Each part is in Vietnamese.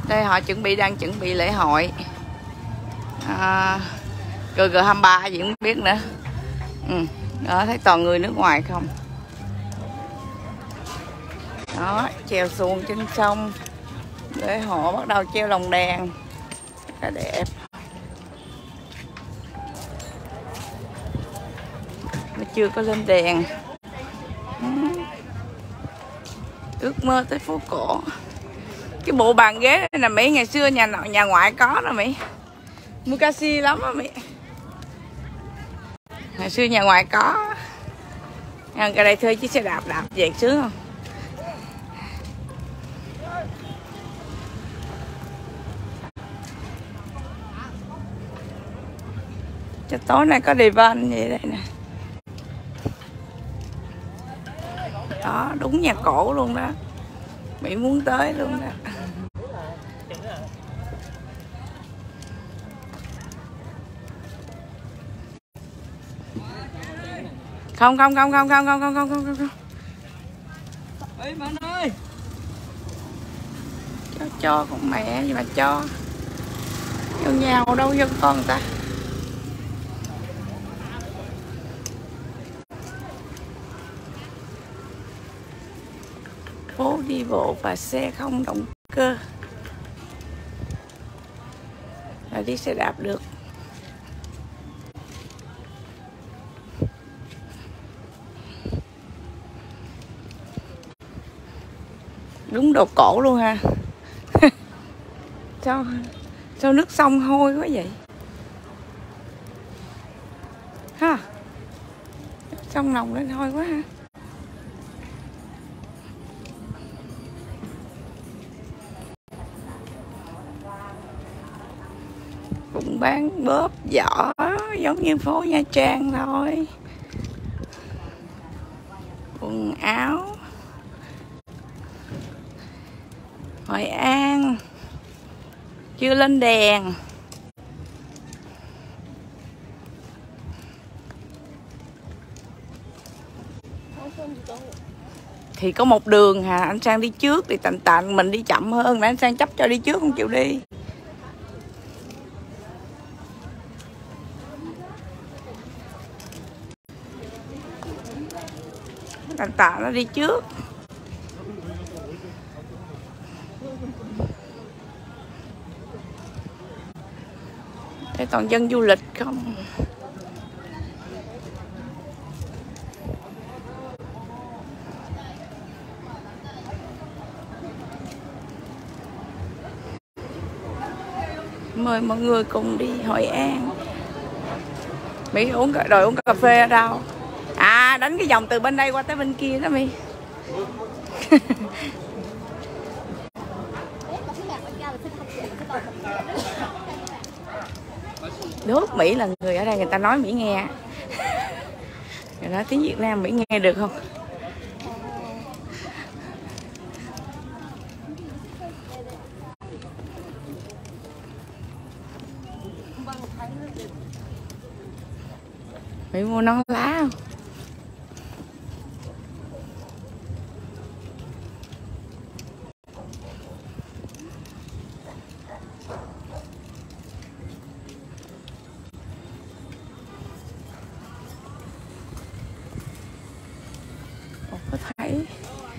Đây họ đang chuẩn bị lễ hội GG23 gì không biết nữa. Đó, thấy toàn người nước ngoài không. Đó, chèo xuồng trên sông. Lễ hội bắt đầu treo lồng đèn. Rất là đẹp. Nó chưa có lên đèn. Ước mơ tới phố cổ. Cái bộ bàn ghế này là Mỹ ngày xưa nhà ngoại có đó Mỹ. Mukasi lắm đó Mỹ. Ngày xưa nhà ngoại có. Cái đây thuê chiếc xe đạp về sướng không? Cho tối nay có event vậy đây nè. Đó, đúng nhà cổ luôn đó. Mỹ muốn tới luôn đó. Không. Ê bạn ơi. Cho con mẹ gì mà cho. Vô nhào đâu vô con người ta. Phố đi bộ và xe không động cơ. Là đi xe đạp được. Đúng đồ cổ luôn ha. Sao nước sông hôi quá vậy ha. Sông nồng lên hôi quá ha. Cũng bán bóp vỏ giống như phố Nha Trang thôi. Quần áo Hội An chưa lên đèn. Thì có một đường hà, anh Sang đi trước thì tạnh mình đi chậm hơn, để anh Sang chấp cho đi trước không chịu đi. Tạnh nó đi trước. Đây toàn dân du lịch không. Mời mọi người cùng đi Hội An. Mỹ uống cà phê ở đâu? À, đánh cái vòng từ bên đây qua tới bên kia đó Mỹ. Nước Mỹ là người ở đây người ta nói Mỹ nghe. Người nói tiếng Việt Nam Mỹ nghe được không? Mỹ mua nón lá không? Có thấy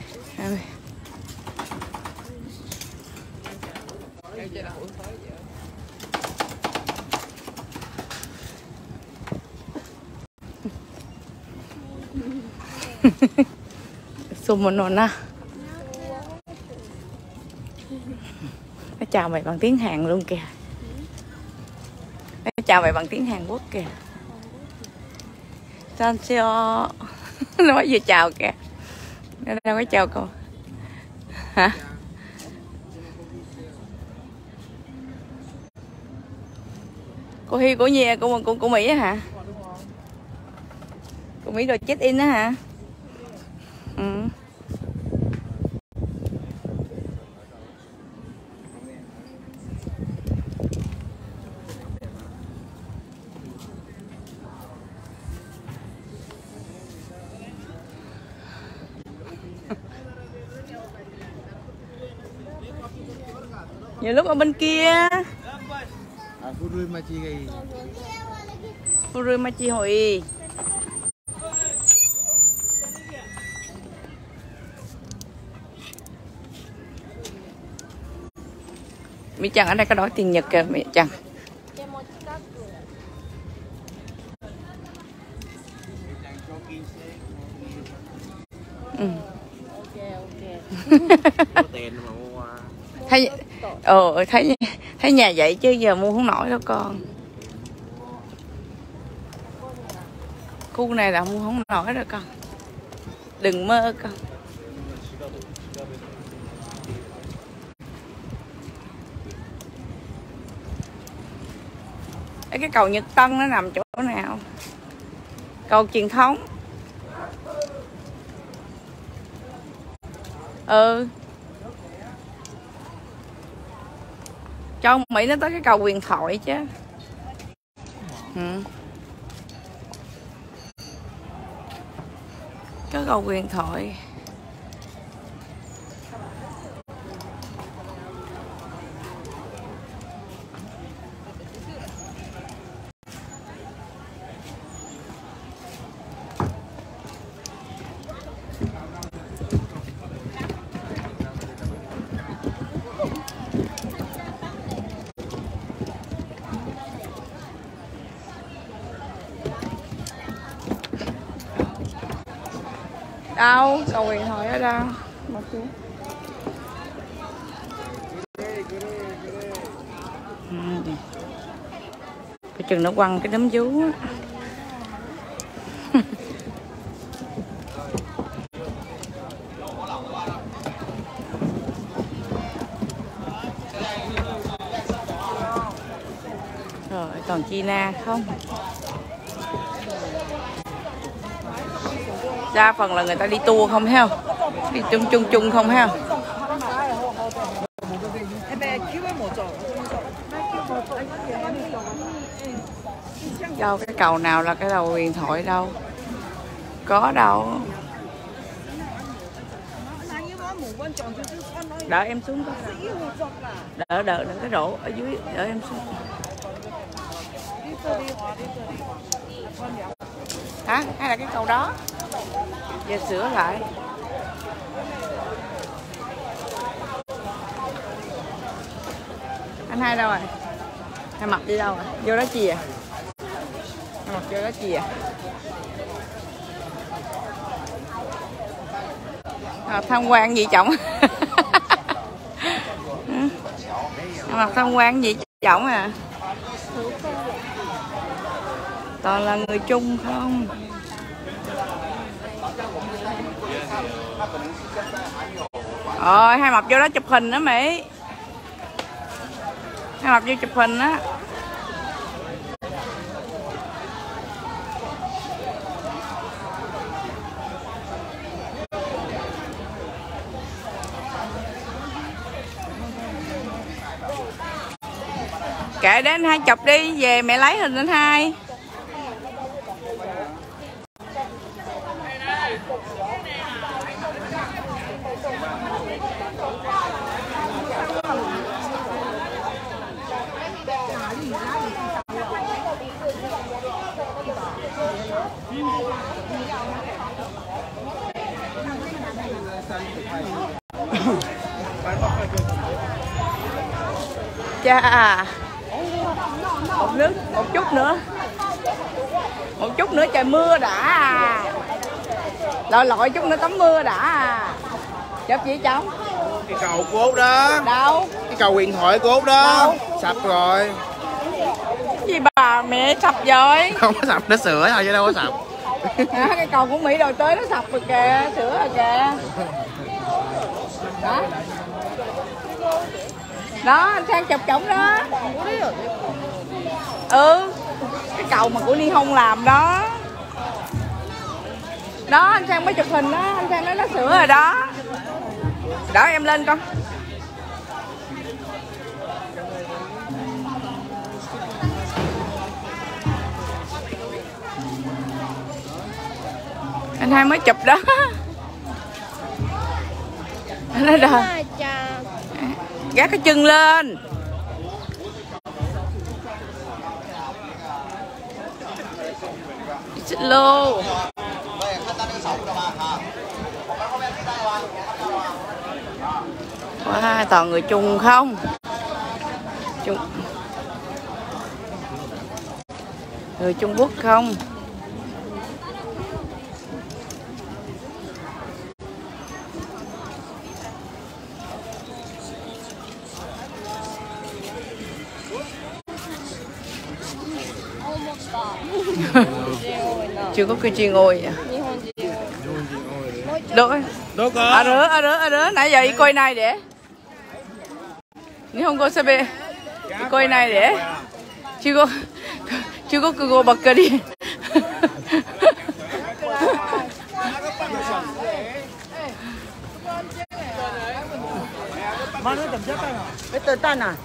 Sumonona. Nó chào mày bằng tiếng Hàn luôn kìa. Nó chào mày bằng tiếng Hàn Quốc kìa. Sancho. Nó mới vừa chào kìa. Nó đâu có chào cô. Hả? Cô Hi của nhà của Mỹ á hả? Của Mỹ đồ check in á hả? Ừ. Nhiều lúc ở bên kia. Furumachi Hội. Mỹ Trần ở đây có đói tiền Nhật kìa Mỹ Trần. thấy thấy nhà vậy chứ giờ mua không nổi đâu con. Khu này là mua không nổi đâu con, đừng mơ con. Cái cầu Nhật Tân nó nằm chỗ nào? Cầu truyền thống. Cho Mỹ nó tới cái cầu Huyền Thoại chứ. Cái cầu Huyền Thoại. Đâu? Cầu Huyền Thoại ở đâu? Một chút. Cái chừng nó quăng cái đấm vú á. Rồi còn China không? Đa phần là người ta đi tour không thấy không? Đi chung không thấy không? Đâu cái cầu nào là cái đầu Huyền Thoại đâu? Có đâu. Đợi em xuống coi. Đợi đừng cái rổ ở dưới, đợi em xuống. Hả? Hay là cái cầu đó? Giờ sửa lại. Anh Hai đâu rồi? Hai Mập đi đâu rồi? Vô đó chìa. Hai Mập vô đó chìa. Tham quan gì trọng? Hai Mập tham quan gì trọng à? Toàn là người Trung không? Rồi Hai Mập vô đó chụp hình đó Mỹ. Hai Mập vô chụp hình á. Kệ đến Hai chụp đi, về mẹ lấy hình anh Hai. Chà, một chút nữa trời mưa đã à. Lội chút nữa tắm mưa đã à. Chụp gì chồng? Cái cầu của Út đó. Đâu? Cái cầu Huyền Thoại của Út đó. Đâu? Sập rồi. Cái gì bà mẹ sập rồi? Không có sập, nó sửa thôi chứ đâu có sập. Cái cầu của Mỹ đòi tới nó sập rồi kìa, sửa rồi kìa. Đó. Đó, anh Sang chụp chổng đó. Cái cầu mà của Ni Hông làm đó. Đó, anh Sang mới chụp hình đó, anh Sang nói nó sửa rồi đó. Đỡ em lên con. Anh Hai mới chụp đó. Anh nói rồi. Gác cái chân lên. Xích lô. Wow, toàn người Trung không? Người Trung Quốc không? chưa có cái chuyên ngồi à? Đâu có. À rớ nãy giờ đi coi này để. Nếu không có sao đi coi này để. Chưa có Google bật cơ đi. Cái tờ tan à?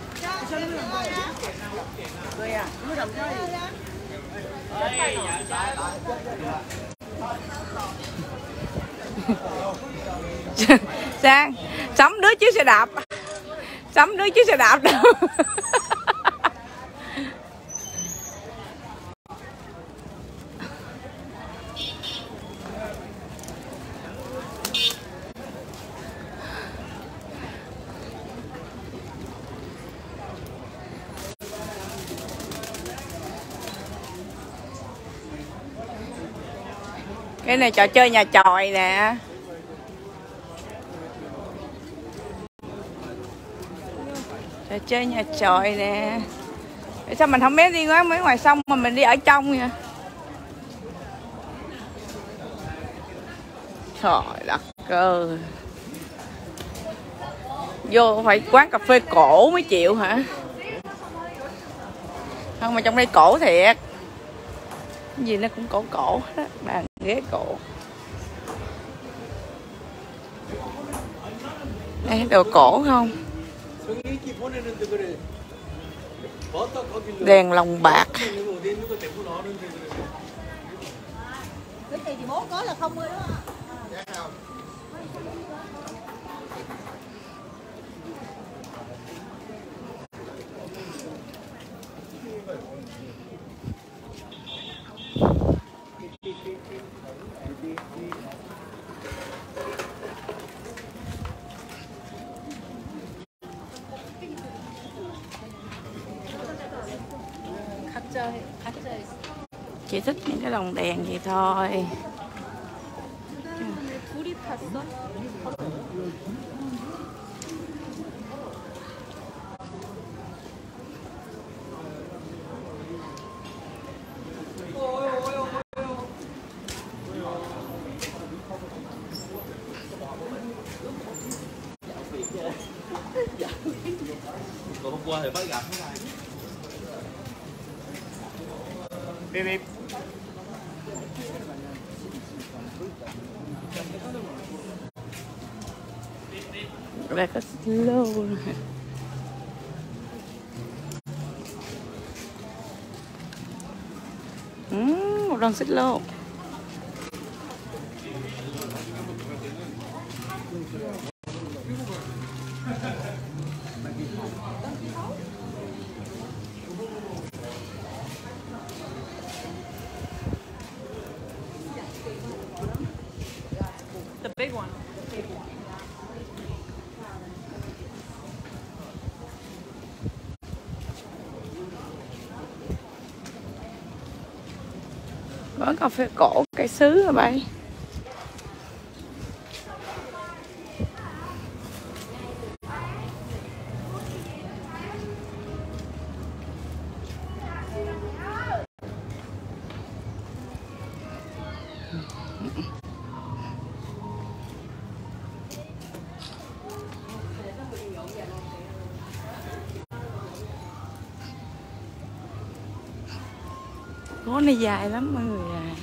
Sang sắm đứa chiếc xe đạp. Sắm đứa chiếc xe đạp đâu. Cái này trò chơi nhà chòi nè. Trò chơi nhà chòi nè. Tại sao mình không biết đi mấy ngoài sông mà mình đi ở trong vậy? Trời đất ơi. Vô phải quán cà phê cổ mới chịu hả? Không mà trong đây cổ thiệt. Cái gì nó cũng cổ cổ đó, bàn ghế cổ. Đây đồ cổ không? Đèn lồng bạc. Cái gì thì bố có là không thôi đó. Chị thích những cái lồng đèn vậy thôi. Hôm qua thì mới gặp thế này. Bip bip. Đây có slow. Một lần xích lô. The big one. Quán cà phê cổ cây sứ hả bay? Gỗ này dài lắm mọi người à.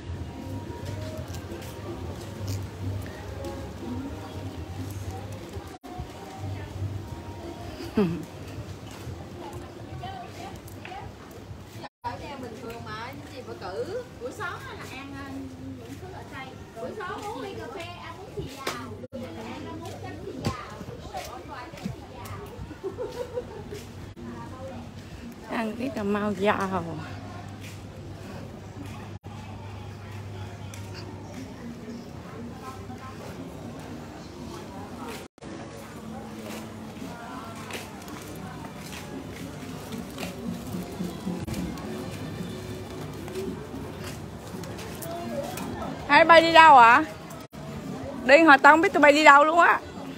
Bình thường mà gì mà cử buổi sáng là ăn những thứ ở đây, buổi sáng uống ly cà phê ăn uống thì giàu, ăn uống chấm thì giàu. Phan Thiết Cà Mau giàu. Hai bay đi đâu ạ? Đi hồi tao không biết tụi bay đi đâu luôn á.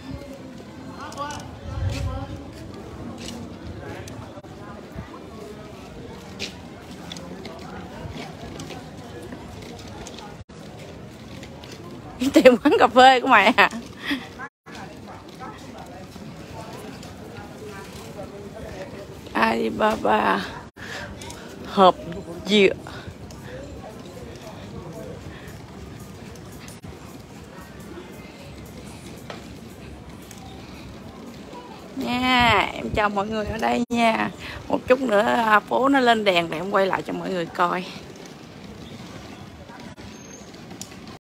Tìm quán cà phê của mày à? Alibaba hộp dừa nha. Em chào mọi người ở đây nha. Một chút nữa phố nó lên đèn để em quay lại cho mọi người coi.